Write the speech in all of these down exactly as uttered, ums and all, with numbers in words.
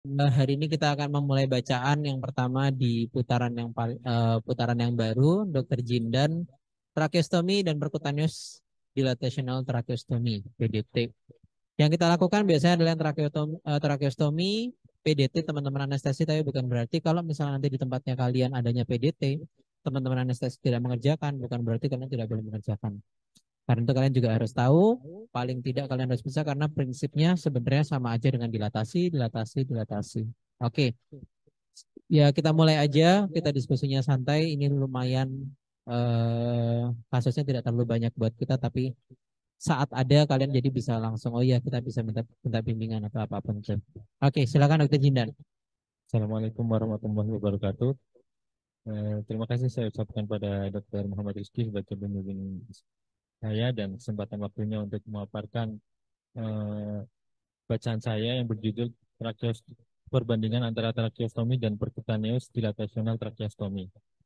Nah, hari ini kita akan memulai bacaan yang pertama di putaran yang pal- eh, putaran yang baru, dokter Jindan, tracheostomi dan percutaneous dilatational tracheostomy, P D T. Yang kita lakukan biasanya adalah yang tracheotomi, eh, tracheostomi, P D T, teman-teman anestesi, tapi bukan berarti kalau misalnya nanti di tempatnya kalian adanya P D T, teman-teman anestesi tidak mengerjakan, bukan berarti kalian tidak boleh mengerjakan. Karena itu kalian juga harus tahu, paling tidak kalian harus bisa karena prinsipnya sebenarnya sama aja dengan dilatasi, dilatasi, dilatasi. Oke, ya kita mulai aja, kita diskusinya santai. Ini lumayan eh, kasusnya tidak terlalu banyak buat kita, tapi saat ada kalian jadi bisa langsung, oh iya kita bisa minta, minta bimbingan atau apapun itu. Oke, silakan dokter Jindan. Assalamualaikum warahmatullahi wabarakatuh. Eh, terima kasih saya ucapkan pada dokter Muhammad Rizky sebagai pembimbing saya dan kesempatan waktunya untuk memaparkan eh, bacaan saya yang berjudul tracheos perbandingan antara tracheostomi dan percutaneous dilatational tracheostomy.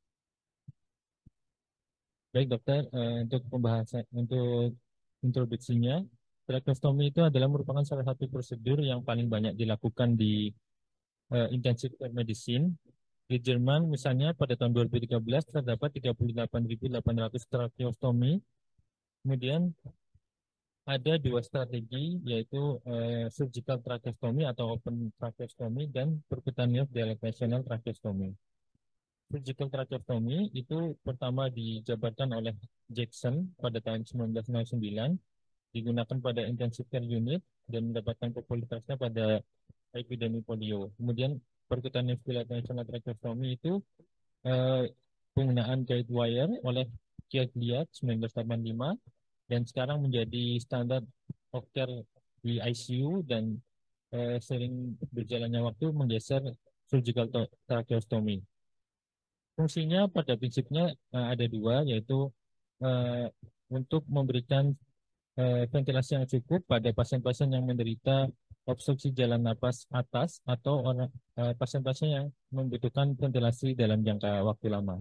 Baik dokter, eh, untuk pembahasan untuk introduksinya, tracheostomi itu adalah merupakan salah satu prosedur yang paling banyak dilakukan di eh, intensive care medicine. Di Jerman, misalnya pada tahun dua ribu tiga belas terdapat tiga puluh delapan ribu delapan ratus tracheostomi. Kemudian ada dua strategi, yaitu eh, surgical tracheostomy atau open tracheostomy dan percutaneous dilatational tracheostomy. Surgical tracheostomy itu pertama dijabarkan oleh Jackson pada tahun seribu sembilan ratus sembilan puluh sembilan, digunakan pada intensive care unit dan mendapatkan popularitasnya pada epidemi polio. Kemudian percutaneous dilatational tracheostomy itu eh, penggunaan guide wire oleh Kiat seribu sembilan ratus delapan puluh lima dan sekarang menjadi standar of care di I C U dan eh, sering berjalannya waktu menggeser surgical to- tracheostomy. Fungsinya pada prinsipnya eh, ada dua, yaitu eh, untuk memberikan eh, ventilasi yang cukup pada pasien-pasien yang menderita obstruksi jalan napas atas atau orang eh, pasien-pasien yang membutuhkan ventilasi dalam jangka waktu lama.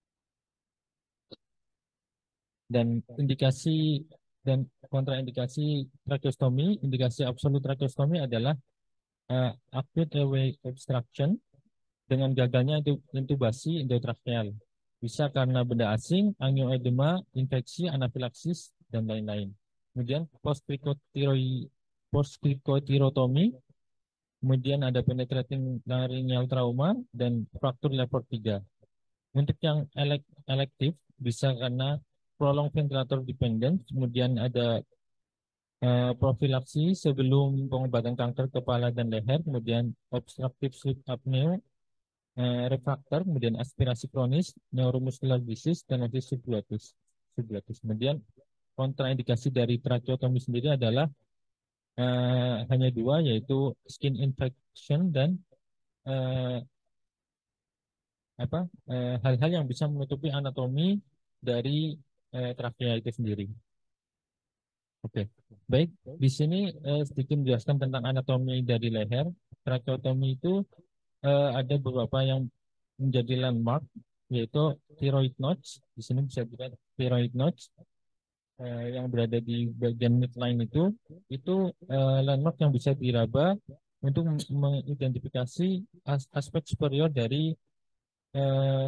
Dan indikasi dan kontraindikasi tracheostomy, indikasi absolut tracheostomy adalah eh, acute airway obstruction dengan gagalnya intu- intubasi endotracheal. Bisa karena benda asing, angioedema, infeksi, anafilaksis, dan lain-lain. Kemudian postcricotiroid postcricotirotomy, kemudian ada penetrating laryngeal trauma dan fraktur level tiga. Untuk yang elek- elektif bisa karena prolonged ventilator dependent, kemudian ada eh, profilaksi sebelum pengobatan kanker kepala dan leher, kemudian obstructive sleep apnea, eh, refraktor, kemudian aspirasi kronis, neuromuscular disease, dan otitis subglotis. Subglotis. Kemudian kontraindikasi dari tracheotomi sendiri adalah eh, hanya dua, yaitu skin infection dan eh, apa eh, hal-hal yang bisa menutupi anatomi dari eh, trakea itu sendiri. Oke, baik. Di sini eh, sedikit menjelaskan tentang anatomi dari leher. Tracheotomi itu eh, ada beberapa yang menjadi landmark, yaitu thyroid notch. Di sini bisa dilihat thyroid notch eh, yang berada di bagian midline itu, itu eh, landmark yang bisa diraba untuk mengidentifikasi as- aspek superior dari eh,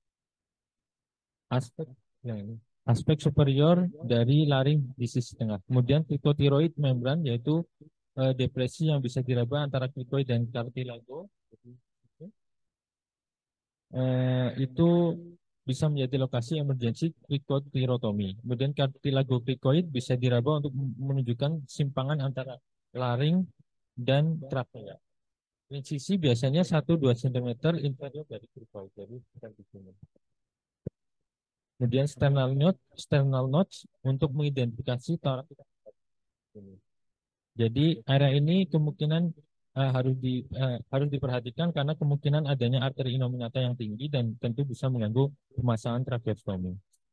aspek ya ini, aspek superior dari laring di sisi tengah. Kemudian krikotiroid membran, yaitu eh, depresi yang bisa diraba antara krikoid dan kartilago. Eh, itu bisa menjadi lokasi emergency krikotirotomi. Kemudian kartilago krikoid bisa diraba untuk menunjukkan simpangan antara laring dan trakea. Insisi biasanya satu dua sentimeter inferior dari krikoid. Jadi sekitar di sini. Kemudian sternal notch, sternal notch untuk mengidentifikasi torak. Jadi area ini kemungkinan eh, harus di eh, harus diperhatikan karena kemungkinan adanya arteri inominata yang tinggi dan tentu bisa mengganggu pemasangan tracheostomi.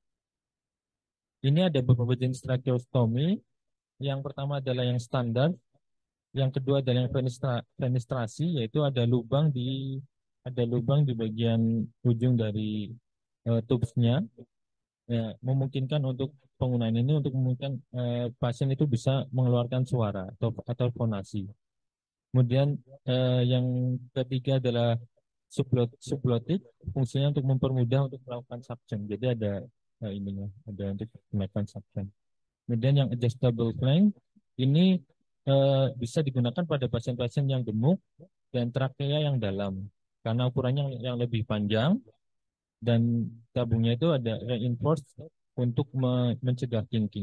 Ini ada beberapa jenis tracheostomi. Yang pertama adalah yang standar, yang kedua adalah yang fenestra- fenestrasi, yaitu ada lubang di ada lubang di bagian ujung dari eh, tubesnya, ya, memungkinkan untuk penggunaan ini untuk memungkinkan eh, pasien itu bisa mengeluarkan suara atau atau fonasi. Kemudian eh, yang ketiga adalah sublot subglotik, fungsinya untuk mempermudah untuk melakukan suction. Jadi ada eh, ininya, ada untuk melakukan suction. Kemudian yang adjustable flank ini eh, bisa digunakan pada pasien-pasien yang gemuk dan trakea yang dalam karena ukurannya yang lebih panjang dan tabungnya itu ada reinforced untuk me- mencegah kinking.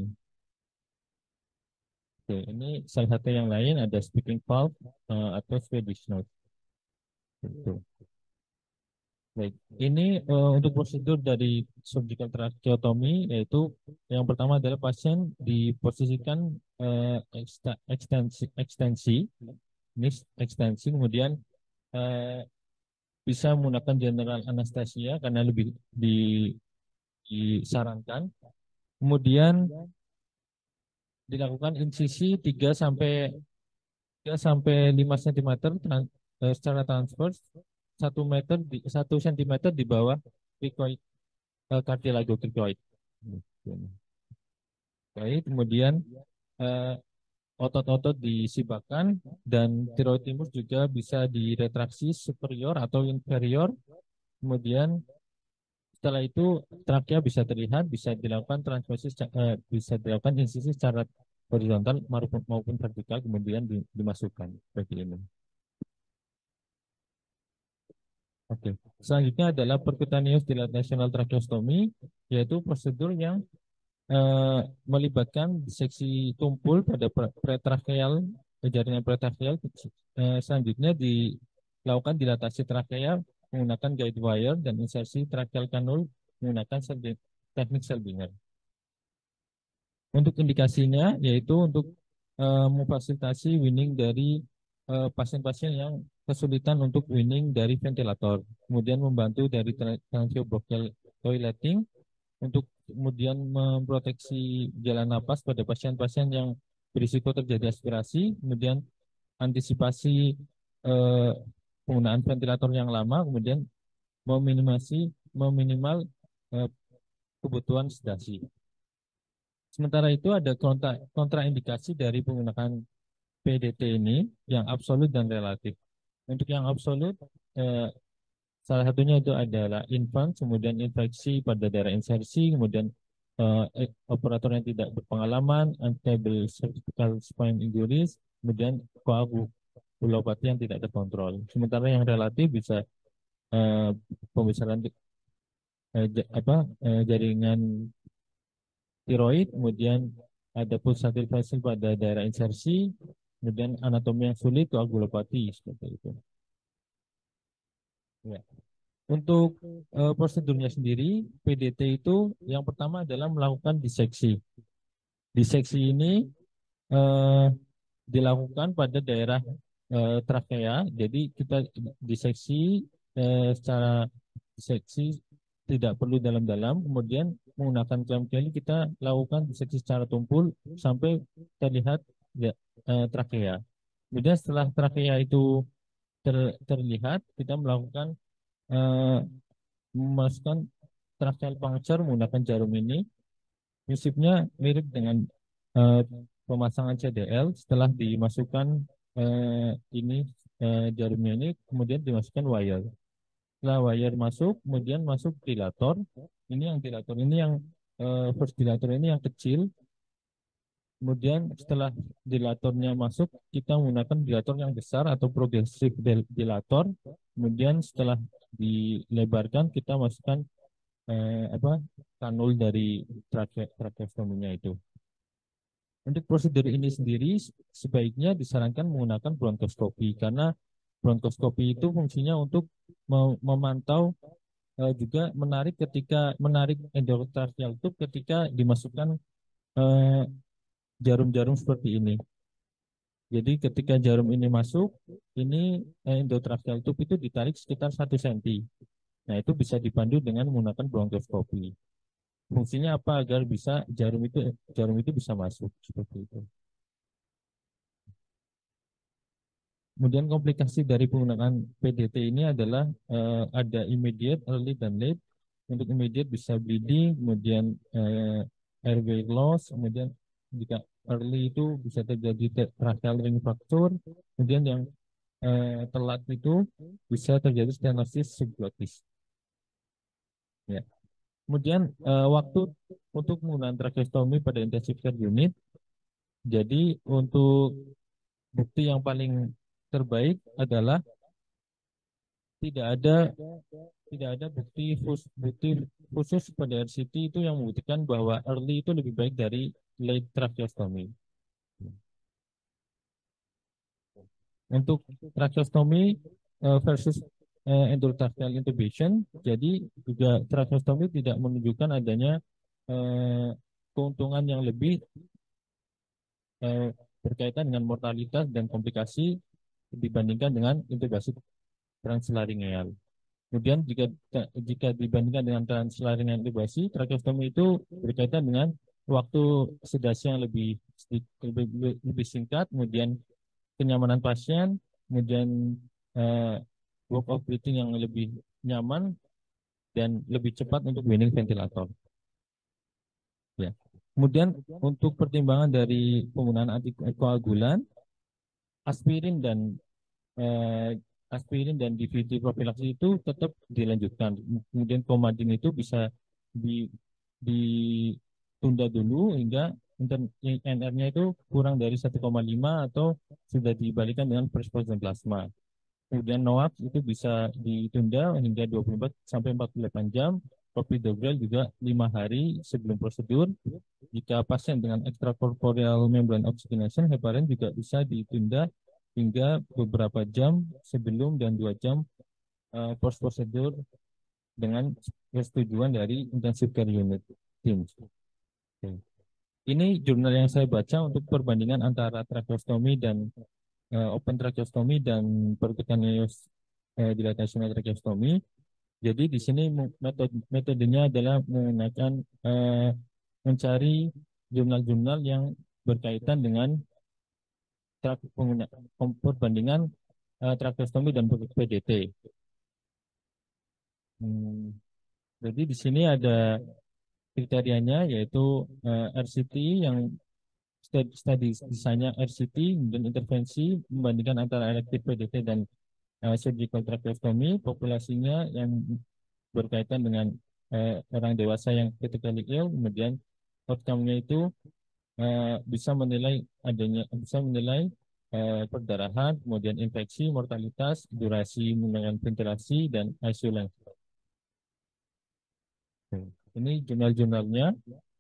Oke, ini salah satu yang lain ada speaking valve eh, atau Swedish nose. Gitu. Baik, ini eh, untuk prosedur dari surgical tracheotomy yaitu yang pertama adalah pasien diposisikan eh, eksta- ekstensi, ekstensi, ini ekstensi, kemudian eh, bisa menggunakan general anesthesia karena lebih di- disarankan. Kemudian dilakukan insisi tiga sampai tiga sampai lima sentimeter tran- eh, secara transverse satu meter di satu sentimeter di bawah cricoid eh, cartilago cricoid. Baik, kemudian eh, otot-otot disibakan dan tiroidimus juga bisa diretraksi superior atau inferior. Kemudian setelah itu trakea bisa terlihat, bisa dilakukan transfusi, seca- eh, bisa dilakukan insisi secara horizontal maupun, maupun vertikal, kemudian di- dimasukkan seperti ini. Oke. Selanjutnya adalah percutaneous dilatational tracheostomy, yaitu prosedur yang eh, melibatkan diseksi tumpul pada pre- pretracheal, eh, jaringan pretracheal. Eh, selanjutnya dilakukan dilatasi trakea menggunakan guide wire dan insersi tracheal kanul menggunakan sel teknik Selbinger. Untuk indikasinya yaitu untuk eh, memfasilitasi winning dari eh, pasien-pasien yang kesulitan untuk winning dari ventilator, kemudian membantu dari tra- tracheobronchial toileting untuk kemudian memproteksi jalan napas pada pasien-pasien yang berisiko terjadi aspirasi, kemudian antisipasi eh, penggunaan ventilator yang lama, kemudian meminimasi meminimal eh, kebutuhan sedasi. Sementara itu ada kontra, kontraindikasi dari penggunaan P D T ini yang absolut dan relatif. Untuk yang absolut, eh, salah satunya itu adalah infant, kemudian infeksi pada daerah insersi, kemudian eh, eh, operator yang tidak berpengalaman, unstable cervical spine injuries, kemudian koagulopati yang tidak terkontrol. Sementara yang relatif bisa eh, pembesaran eh, ja- apa eh, jaringan tiroid, kemudian ada pulsatil vessel pada daerah insersi, kemudian anatomi yang sulit, koagulopati seperti itu. Ya. Untuk eh, prosedurnya sendiri, P D T itu yang pertama adalah melakukan diseksi. Diseksi ini eh, dilakukan pada daerah eh, trakea, jadi kita diseksi eh, secara diseksi tidak perlu dalam-dalam, kemudian menggunakan clamp jelly kita lakukan diseksi secara tumpul sampai terlihat ya, eh, trakea. Kemudian setelah trakea itu ter- terlihat, kita melakukan eh, memasukkan tracheal puncture menggunakan jarum ini. Prinsipnya mirip dengan eh, pemasangan C D L. Setelah dimasukkan eh, ini eh, jarumnya ini, kemudian dimasukkan wire. Setelah wire masuk, kemudian masuk dilator. Ini yang dilator ini yang eh, first dilator ini yang kecil. Kemudian setelah dilatornya masuk, kita menggunakan dilator yang besar atau progressive dil- dilator. Kemudian setelah dilebarkan, kita masukkan eh, apa kanul dari trake tracheostominya itu. Untuk prosedur ini sendiri sebaiknya disarankan menggunakan bronkoskopi karena bronkoskopi itu fungsinya untuk mem- memantau eh, juga menarik ketika menarik endotracheal tube ketika dimasukkan eh, jarum-jarum seperti ini. Jadi ketika jarum ini masuk, ini eh, endotracheal tube itu ditarik sekitar satu senti. Nah, itu bisa dipandu dengan menggunakan bronkoskopi. Fungsinya apa agar bisa jarum itu jarum itu bisa masuk seperti itu. Kemudian komplikasi dari penggunaan P D T ini adalah eh, ada immediate, early, dan late. Untuk immediate bisa bleeding, kemudian eh, airway loss, kemudian jika early itu bisa terjadi te- tracheal ring fracture, kemudian yang eh, telat itu bisa terjadi stenosis subglotis. Ya. Kemudian eh, waktu untuk penggunaan tracheostomi pada intensive care unit, jadi untuk bukti yang paling terbaik adalah tidak ada tidak ada bukti khusus, bukti khusus pada R C T itu yang membuktikan bahwa early itu lebih baik dari late tracheostomy. Untuk tracheostomy eh, versus eh, endotracheal intubation, jadi juga tracheostomy tidak menunjukkan adanya eh, keuntungan yang lebih eh, berkaitan dengan mortalitas dan komplikasi dibandingkan dengan intubasi translaringeal. Kemudian jika jika dibandingkan dengan translaringeal intubasi, tracheostomy itu berkaitan dengan waktu sedasi yang lebih lebih, lebih, lebih singkat, kemudian kenyamanan pasien, kemudian eh, work of breathing yang lebih nyaman dan lebih cepat untuk weaning ventilator. Ya. Kemudian untuk pertimbangan dari penggunaan antikoagulan, aspirin dan eh, aspirin dan D V T profilaksi itu tetap dilanjutkan. Kemudian Coumadin itu bisa di ditunda dulu hingga N R-nya itu kurang dari satu koma lima atau sudah dibalikan dengan persposan plasma. Kemudian NOAC itu bisa ditunda hingga dua puluh empat sampai empat puluh delapan jam. Clopidogrel juga lima hari sebelum prosedur. Jika pasien dengan extracorporeal membrane oxygenation, heparin juga bisa ditunda hingga beberapa jam sebelum dan dua jam uh, post prosedur dengan persetujuan dari intensive care unit team. Okay. Ini jurnal yang saya baca untuk perbandingan antara tracheostomy dan uh, open tracheostomy dan percutaneous uh, dilatational tracheostomy. Jadi di sini metode metodenya adalah menggunakan uh, mencari jurnal-jurnal yang berkaitan dengan perbandingan uh, tracheostomy dan P D T. Hmm, jadi di sini ada kriterianya yaitu uh, R C T yang studi desainnya R C T dan intervensi membandingkan antara elektif P D T dan uh, surgical tracheostomy, populasinya yang berkaitan dengan uh, orang dewasa yang critically ill, kemudian outcome-nya itu uh, bisa menilai adanya bisa menilai uh, perdarahan, kemudian infeksi, mortalitas, durasi menggunakan ventilasi dan I C U length. Ini jurnal-jurnalnya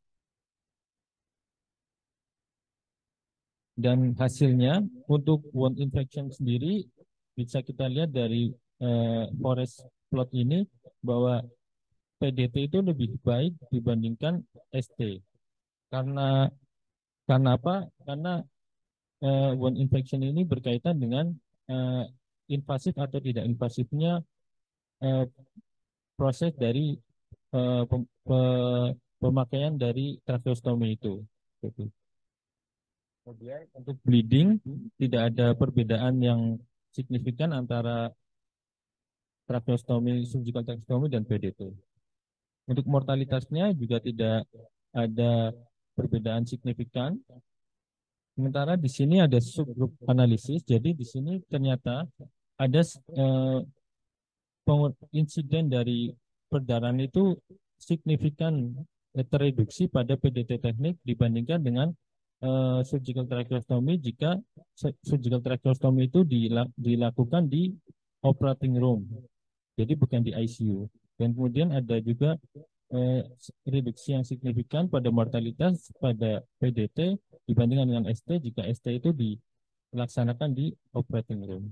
dan hasilnya untuk wound infection sendiri bisa kita lihat dari uh, forest plot ini bahwa P D T itu lebih baik dibandingkan S T. Karena karena apa? Karena uh, wound infection ini berkaitan dengan uh, invasif atau tidak invasifnya uh, proses dari uh, pem, pe, pemakaian dari tracheostomy itu. Gitu. Kemudian untuk bleeding tidak ada perbedaan yang signifikan antara tracheostomy, surgical tracheostomy dan P D T. Untuk mortalitasnya juga tidak ada perbedaan signifikan. Sementara di sini ada subgroup analisis, jadi di sini ternyata ada eh, insiden dari perdarahan itu signifikan tereduksi pada P D T teknik dibandingkan dengan uh, surgical tracheostomy jika surgical tracheostomy itu dilakukan di operating room, jadi bukan di I C U. Dan kemudian ada juga uh, reduksi yang signifikan pada mortalitas pada P D T dibandingkan dengan S T jika S T itu dilaksanakan di operating room.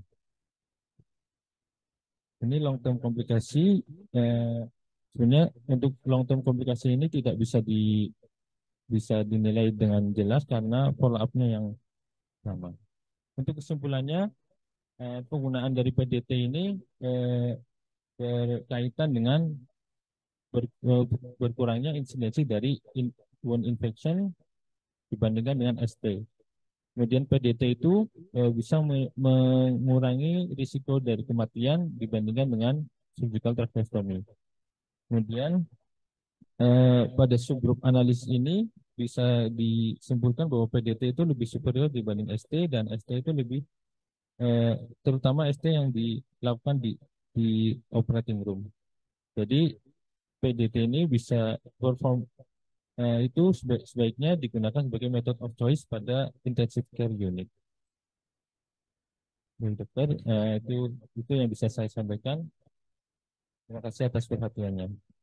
Ini long term komplikasi, eh, sebenarnya untuk long term komplikasi ini tidak bisa di bisa dinilai dengan jelas karena follow up-nya yang sama. Untuk kesimpulannya, eh, penggunaan dari P D T ini eh, berkaitan dengan ber, berkurangnya insidensi dari in, wound infection dibandingkan dengan S T. Kemudian P D T itu e, bisa me mengurangi risiko dari kematian dibandingkan dengan surgical tracheostomy. Kemudian e, pada subgroup analis ini bisa disimpulkan bahwa P D T itu lebih superior dibanding S T dan S T itu lebih eh, terutama S T yang dilakukan di di operating room. Jadi P D T ini bisa perform eh, itu seba- sebaiknya digunakan sebagai method of choice pada intensive care unit. Baik, dokter, eh, itu itu yang bisa saya sampaikan. Terima kasih atas perhatiannya.